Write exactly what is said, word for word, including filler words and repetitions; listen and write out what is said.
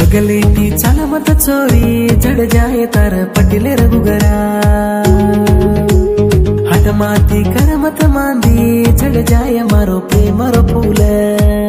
गलेटी चल मत चोरी जड़ जाए तार पटिले रघुगरा हट माती कर मत मांदी जड़ जाए मारो प्रेम रो फूल।